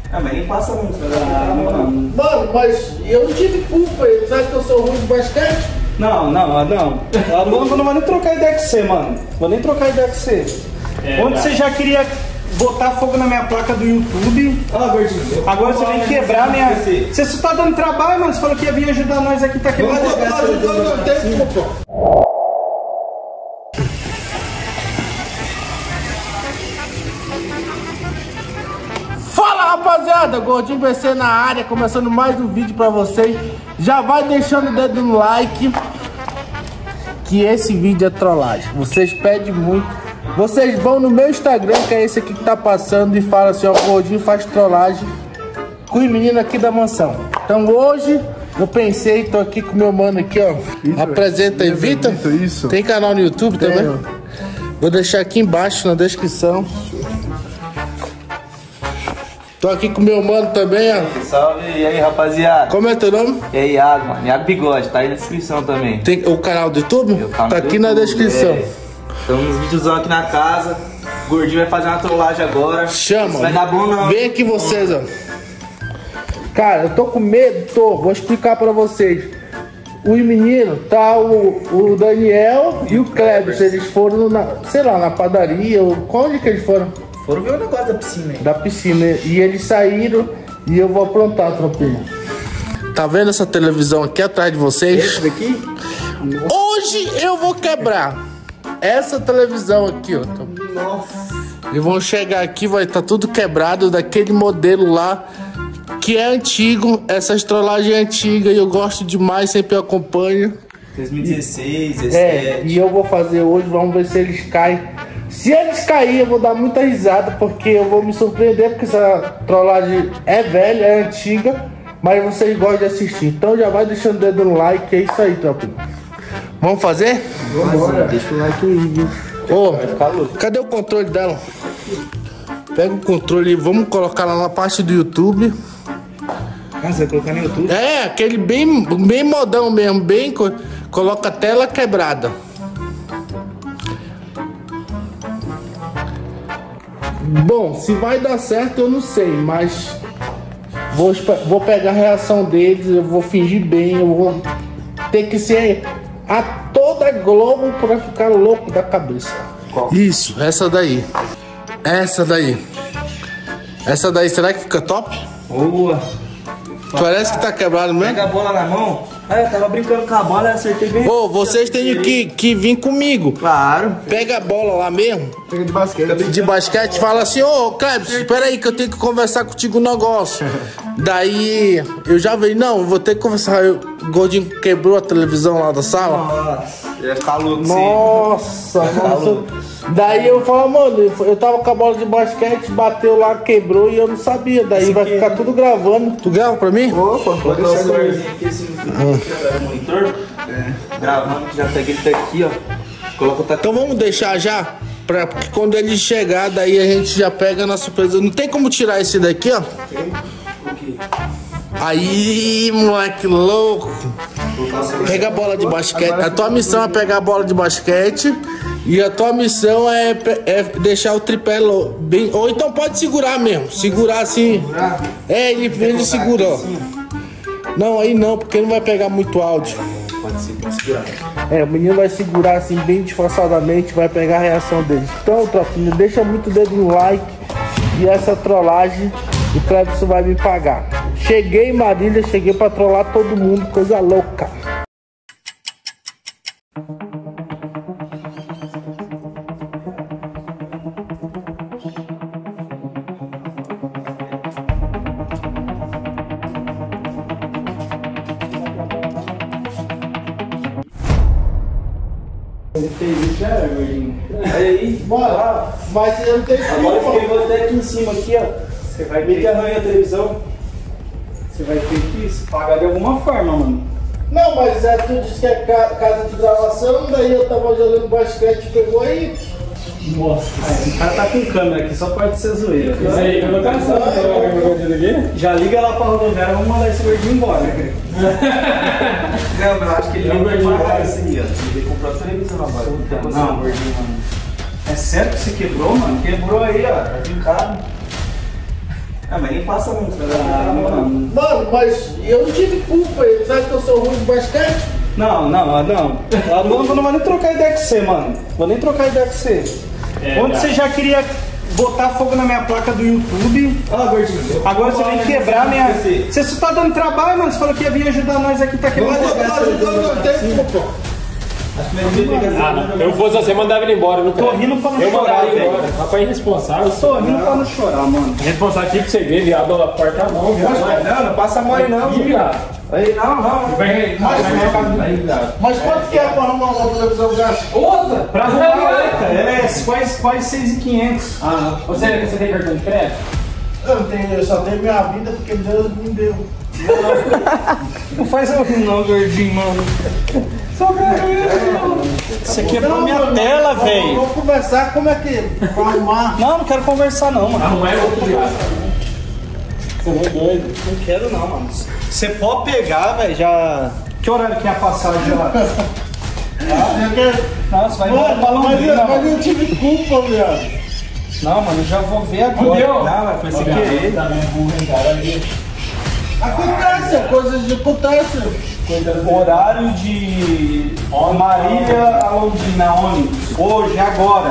Ah, mas nem passa muito, mano. Mano, mas eu não tive culpa. Sabe que eu sou ruim de basquete? Não. Eu não vou nem trocar ideia com você, mano. Vou nem trocar ideia com você. Onde você já queria botar fogo na minha placa do YouTube. Agora você vem quebrar minha. Você só tá dando trabalho, mano. Você falou que ia vir ajudar nós aqui, tá quebrando. Eu tô ajudando, não tem culpa. Fala, rapaziada, Gordinho PC na área, começando mais um vídeo pra vocês. Já vai deixando o dedo no like, que esse vídeo é trollagem. Vocês pedem muito. Vocês vão no meu Instagram, que é esse aqui que tá passando, e falam assim, ó, Gordinho faz trollagem com os meninos aqui da mansão. Então hoje eu pensei, tô aqui com o meu mano aqui, ó. Apresenta aí, Vitor. Isso. Tem canal no YouTube também? Vou deixar aqui embaixo na descrição. Tô aqui com o meu mano também, ó. Salve, e aí, rapaziada? Como é teu nome? E aí, Iago, mano. Iago Bigode, tá aí na descrição também. Tem o canal do YouTube? Meu canal Tá do aqui YouTube, na descrição. Estamos uns videozão aqui na casa. O Gordinho vai fazer uma trollagem agora. Chama. Isso vai dar bom não. Vem aqui vocês, ó. Cara, eu tô com medo, vou explicar pra vocês. Os meninos, tá o Daniel e o Kleber. Eles foram sei lá, na padaria. Onde que eles foram? Foram ver o negócio da piscina aí. Da piscina. E eles saíram e eu vou aprontar, tropinha. Tá vendo essa televisão aqui atrás de vocês? Esse daqui? Hoje eu vou quebrar essa televisão aqui, ó. Nossa. E vão chegar aqui, vai estar tudo quebrado daquele modelo lá que é antigo. Essas trollagens é antiga e eu gosto demais, sempre eu acompanho. 2016, 17. É, e eu vou fazer hoje, vamos ver se eles caem. Se eles caírem, eu vou dar muita risada, porque eu vou me surpreender, porque essa trollagem é velha, é antiga, mas vocês gostam de assistir. Então já vai deixando o dedo no like, é isso aí, tropinha. Vamos fazer? Vamos, deixa o like aí, viu? Ô, cadê o controle dela? Pega o controle e vamos colocar lá na parte do YouTube. Ah, você vai colocar no YouTube? É, aquele bem modão mesmo, bem... Coloca a tela quebrada. Bom, se vai dar certo eu não sei, mas vou pegar a reação deles, eu vou fingir bem, eu vou ter que ser a toda Globo pra ficar louco da cabeça. Qual? Isso, essa daí. Essa daí. Essa daí, será que fica top? Boa. Parece que tá quebrado mesmo. Pega a bola na mão. Ah, eu tava brincando com a bola e acertei bem. Ô, vocês têm que vir comigo. Claro. Pega a bola lá mesmo. Pega de basquete. De basquete, fala assim, ô Klebs, espera aí que eu tenho que conversar contigo um negócio. Daí eu já veio, não, vou ter que conversar. O Gordinho quebrou a televisão lá da sala. Nossa, ele vai ficar louco, sim. Nossa, nossa. Daí eu falo, mano, eu tava com a bola de basquete, bateu lá, quebrou e eu não sabia. Daí vai ficar tudo gravando. Tu grava pra mim? Opa, Vou pode botar o deixar comigo. celularzinho aqui, esse monitor. Gravando, que já pega ele tá aqui, ó. Coloca o taco. Então vamos deixar já, porque quando ele chegar, daí a gente já pega na surpresa. Não tem como tirar esse daqui, ó. Aí, moleque louco. Pega a bola de basquete. A tua missão é pegar a bola de basquete. E a tua missão é deixar o tripé bem... Ou então pode segurar mesmo. Segurar assim. É, ele segurou. Não, aí não, porque não vai pegar muito áudio. Pode segurar. É, o menino vai segurar assim bem disfarçadamente, vai pegar a reação deles. Então, tropinha, deixa muito dedo no like. E essa trollagem, o Clebson vai me pagar. Cheguei em Marília, cheguei pra trollar todo mundo, coisa louca. Ele fez isso já, Gordinho. Aí, Bora lá, mas eu não tenho Agora culpa. eu vou até aqui em cima, aqui, ó. Você vai ver que arranha a televisão. Você vai ter que se pagar de alguma forma, mano. Não, mas tu disse que é casa de gravação, daí eu tava jogando basquete, pegou aí. Nossa, o cara tá com câmera aqui, só pode ser zoeira. Isso aí, colocação, tá gordinho aqui? Já liga lá pra rodoviária, vamos mandar esse gordinho embora. não, eu acho que ele não vai pagar isso aí, ó. Ele comprou a televisão agora. Não, gordinho, mano. É sério que você quebrou, mano? Quebrou aí, ó. Tá vincado. Ah, mas nem passa muito, né? Mano, mas eu não tive culpa, ele sabe que eu sou ruim de basquete? Não. Eu não vou nem trocar ideia com você, mano. Vou nem trocar ideia com você. Onde você já queria botar fogo na minha placa do YouTube, agora você vem quebrar minha... Você só tá dando trabalho, mano. Você falou que ia vir ajudar nós aqui, tá quebrando. Mas eu tô ajudando, não tem culpa. Eu fosse você, mandava ele embora. Eu Tô rindo pra não eu chorar, mandava ele velho. embora. Rapaz, irresponsável. Tô rindo pra não chorar, mano. Irresponsável aqui pra você ver, viado. A porta a mão, viado. Não passa mole não. Ih, viado. Aí, não. Mas quanto que é pra arrumar uma televisão gasta? Outra! Pra arrumar outra, ela é quase 6.500. Você tem cartão de crédito? Eu só tenho minha vida porque Deus me deu. Não faz eu rir não, gordinho, mano. Você quebrou minha tela, velho. Vamos conversar como é que pra arrumar. Não quero conversar não, mano. Não é outro viado. Você não é doido. Não quero não, mano. Você pode pegar, velho, já... Que horário que é a passagem lá? Nossa, vai embora pra Londrina, Mas eu tive culpa, viado. Não, mano, eu já vou ver agora. Não, foi sem querer. Acontece, coisas acontecem. Horário de Marília a Londrina, ônibus. Hoje, agora.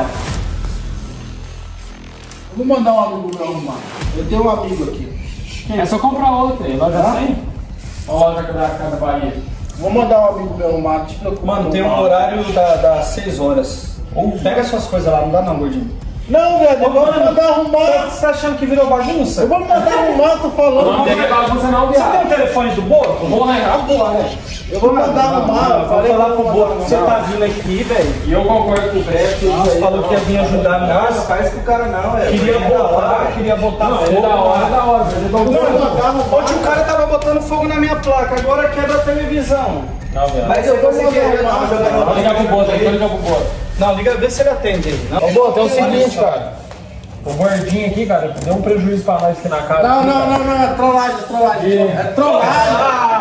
Eu vou mandar um amigo meu arrumar. Eu tenho um amigo aqui. É só comprar outra aí. Loja 100? Ou loja da Casa Bahia? Vou mandar um amigo meu arrumar. Te preocupa. Mano, tem um horário das 6 horas. Ou pega suas coisas lá, não dá não, gordinho. Não, velho, eu vou mandar arrumar. Você tá achando que virou bagunça? Eu vou mandar arrumar, tô falando. Não tem que bagunça não, Você tem viado. o telefone do Boto? Vou largar, né? Eu vou mandar arrumar. Eu falei lá pro Boto que você tá vindo aqui, velho. E eu concordo com o Preto. Você falou que ia vir ajudar Não, nós. não faz com o cara não, é. Queria botar Não, fogo. é da hora. Ontem o cara tava botando fogo na minha placa, agora quebra a televisão. Não, viado. Mas eu vou sem querer, não. Vou ligar pro Boto, vou ligar pro Boto. Não, liga, vê se ele atende aí. Não, Ô, Boto, é o seguinte, cara. O gordinho aqui, cara, deu um prejuízo pra nós aqui na casa. Não, é trollagem. É trollagem.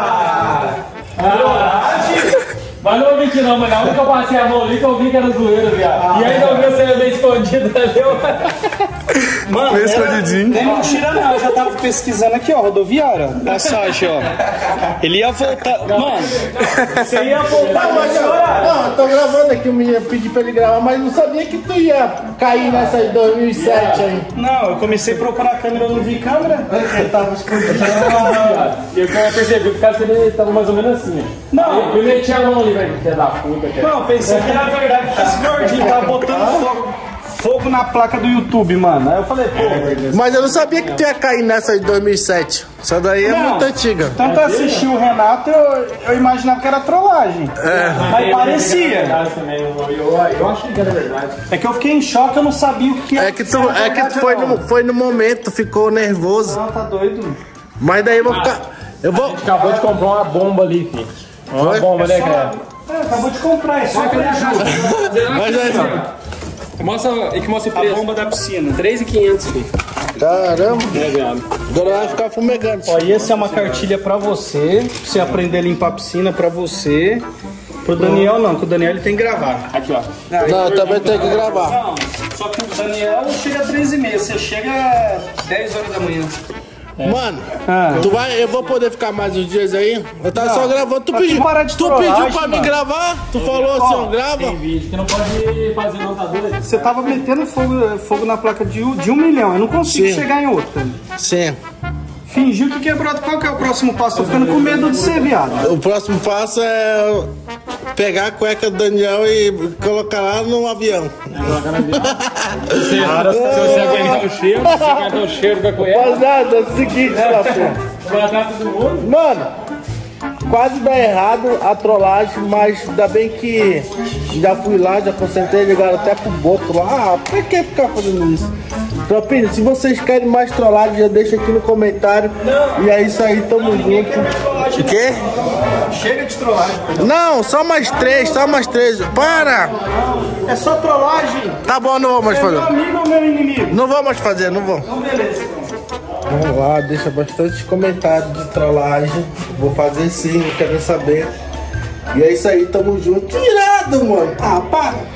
Mas não ouvi que não, mas na hora que eu passei a mão ali, que eu vi que era zoeira, viado. E ainda eu vi você meio escondido, entendeu? mano, nem mentira não, eu já tava pesquisando aqui, ó, rodoviária, passagem, ó. Ele ia voltar, mano, você ia voltar nesse horário. Não, eu tô gravando aqui, o menino pediu pra ele gravar, mas não sabia que tu ia cair nessa aí 2007 aí. Não, eu comecei a procurar a câmera, eu não vi câmera. Eu tava escondido. E eu percebi que o cara ele tava mais ou menos assim, ó. Não. Eu meti a mão ali, velho, que é da puta, cara. Não, pensei que era verdade, que esse gordinho tava botando fogo na placa do YouTube, mano. Aí eu falei, pô... Mas eu não sabia que tu ia cair nessa aí de 2007. Essa daí é Não. muito antiga. Tanto assistir o Renato, eu imaginava que era trollagem. Mas parecia. Eu achei que era verdade. É que eu fiquei em choque, eu não sabia o que É que tu foi no momento, ficou nervoso. Não, tá doido. Mas daí eu vou ficar. Eu vou. Acabou de comprar uma bomba ali, filho. Uma Foi? bomba, né, cara? Acabou de comprar, é só aquele jogo. Mas aí, Mostra o A bomba da piscina. 3.500, filho. caramba, É, viado. agora vai ficar fumegante. Ó, e essa é uma cartilha pra você aprender a limpar a piscina pra você. Pro Daniel não, que o Daniel ele tem que gravar. Aqui, ó. Não, eu também tenho que gravar. Não, só que o Daniel chega às 13h30, você chega às 10 horas da manhã. Mano, Ah. eu vou poder ficar mais uns dias aí? Eu tava só gravando. Tu Pra que pediu, parar de tu trollagem, pediu pra mim mano? gravar? Tu falou assim, ó, grava? Tem vídeo que não pode fazer não, tá doido? Você tava metendo fogo na placa de 1 milhão, eu não consigo Sim. chegar em outra. Sim. Fingiu que quebrou. Qual que é o próximo passo? Tô ficando com medo de ser, viado. O próximo passo é pegar a cueca do Daniel e colocar lá no avião. Se você aguentar o cheiro da cueca, Rapaziada, é o seguinte, Rafa. vai matar todo mundo. Mano, quase dá errado a trollagem, mas ainda bem que já fui lá, já concentrei, ligaram até pro Boto lá. Ah, pra que ficar fazendo isso? Tropinha, se vocês querem mais trollagem, já deixa aqui no comentário. E é isso aí, tamo junto. O quê? Chega de trollagem. Não, só mais três. Para! É só trollagem. Tá bom, não vou mais É meu fazer. amigo ou meu inimigo? Não vou mais fazer, não vou. Então beleza. Vamos lá, deixa bastante comentário de trollagem. Vou fazer sim, eu quero saber. E é isso aí, tamo junto. Que irado, mano. Ah, para.